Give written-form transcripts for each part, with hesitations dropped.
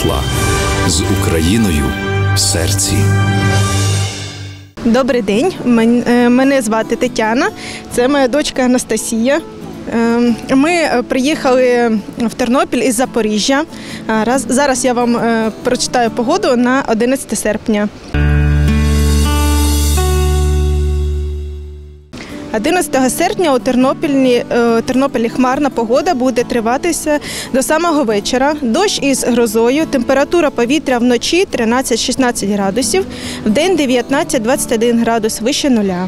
Матла з Україною в серці. Добрий день, мене звати Тетяна, це моя дочка Анастасія. Ми приїхали в Тернопіль із Запоріжжя. Зараз я вам прочитаю погоду на 11 серпня. 11 серпня у Тернополі хмарна погода буде триватися до самого вечора. Дощ із грозою, температура повітря вночі 13-16 градусів, вдень 19-21 градус вище нуля.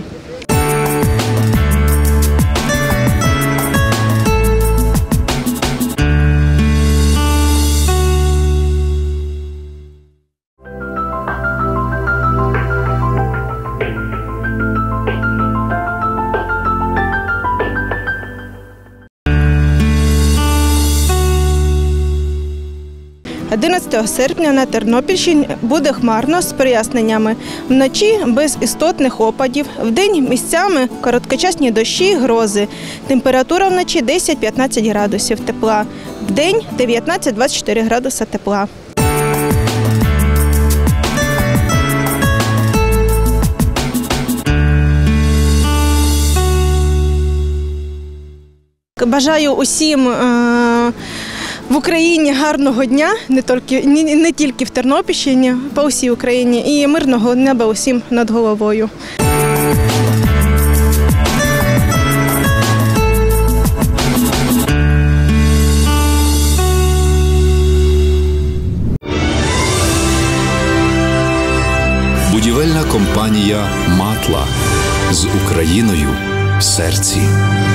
– 11 серпня на Тернопільщині буде хмарно з проясненнями. Вночі без істотних опадів, вдень місцями короткочасні дощі, грози. Температура вночі 10-15 градусів тепла, вдень 19-24 градуса тепла. Бажаю усім в Україні гарного дня, не тільки в Тернопільщині, по всій Україні, і мирного неба усім над головою. Будівельна компанія «Матла» з Україною в серці.